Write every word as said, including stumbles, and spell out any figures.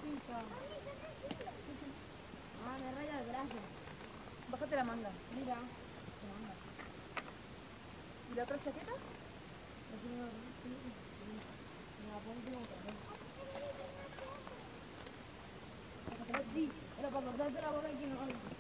pincha. Ah, me raya el brazo. Bájate la manga. Mira. ¿Y la otra chaqueta? Así me la pongo otra vez. Sí, era para cortarte la boca y que no...